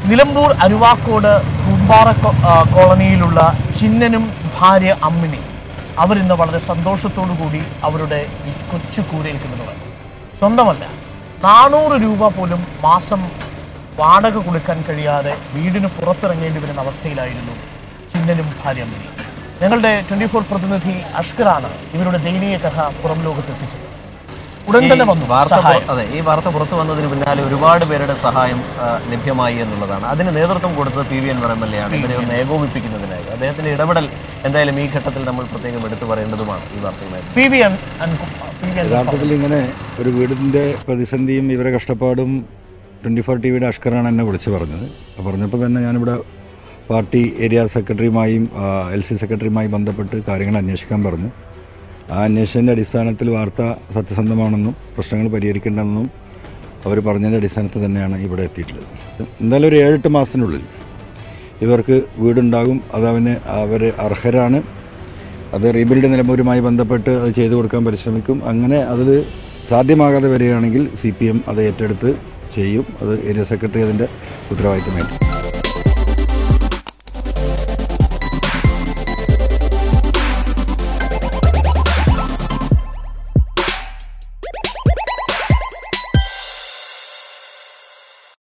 നിലമ്പൂർ അരുവാക്കോട് കുമ്പാറ കോളനിയിലുള്ള ചിന്നനും ഭാര്യ അമ്മിണി അവരിന്ന് വളരെ സന്തോഷത്തോടു കൂടി അവരുടെ ഈ കൊച്ചു കൂരയിൽ കിടന്നത്. സ്വന്തമല്ല, 400 രൂപ പോലും മാസം വാടക കൊടുക്കാൻ കഴിയാതെ വീടിന് പുറത്തിറങ്ങേണ്ടി വരുന്ന അവസ്ഥയിലായിരുന്നു ചിന്നനും ഭാര്യ അമ്മിണി. ഞങ്ങളുടെ 24 പ്രതിനിധി അഷ്കറാണ് ഇവരുടെ ദയനീയ കഥ പുറം ലോകത്തെത്തിച്ചത്. ഉടൻ തന്നെ വന്നു അതെ, ഈ വാർത്ത പുറത്തു വന്നതിന് പിന്നാലെ ഒരുപാട് പേരുടെ സഹായം ലഭ്യമായി എന്നുള്ളതാണ്. അതിന് നേതൃത്വം കൊടുത്തത് പി വി അൻവർ MLA ആണ്. ഇവരെ ഒന്ന് ഏകോപിപ്പിക്കുന്നതിനായി അദ്ദേഹത്തിന്റെ ഇടപെടൽ എന്തായാലും ഈ ഘട്ടത്തിൽ നമ്മൾ പ്രത്യേകം എടുത്തു പറയേണ്ടതുമാണ്. ഈ വാർത്തയുമായി യഥാർത്ഥത്തിൽ ഇങ്ങനെ ഒരു വീടിൻ്റെ പ്രതിസന്ധിയും ഇവരെ കഷ്ടപ്പാടും 24 TVയുടെ അഷ്കറാണ് എന്നെ വിളിച്ച് പറഞ്ഞത്. പറഞ്ഞപ്പോൾ തന്നെ ഞാനിവിടെ പാർട്ടി ഏരിയ സെക്രട്ടറിയുമായും LC സെക്രട്ടറിയുമായി ബന്ധപ്പെട്ട് കാര്യങ്ങൾ അന്വേഷിക്കാൻ പറഞ്ഞു. ആ അന്വേഷണത്തിൻ്റെ അടിസ്ഥാനത്തിൽ വാർത്ത സത്യസന്ധമാണെന്നും പ്രശ്നങ്ങൾ പരിഹരിക്കേണ്ടതെന്നും അവർ പറഞ്ഞതിൻ്റെ അടിസ്ഥാനത്തിൽ തന്നെയാണ് ഇവിടെ എത്തിയിട്ടുള്ളത്. എന്തായാലും ഒരു 7-8 മാസത്തിനുള്ളിൽ ഇവർക്ക് വീടുണ്ടാകും. അവർ അർഹരാണ്. അത് റീബിൽഡ് നിലമ്പൂരുമായി ബന്ധപ്പെട്ട് അത് ചെയ്തു കൊടുക്കാൻ പരിശ്രമിക്കും. അങ്ങനെ അത് സാധ്യമാകാതെ വരികയാണെങ്കിൽ CPM അത് ഏറ്റെടുത്ത് ചെയ്യും. അത് ഏരിയ സെക്രട്ടറി അതിൻ്റെ ഉത്തരവാദിത്തം ഏറ്റു.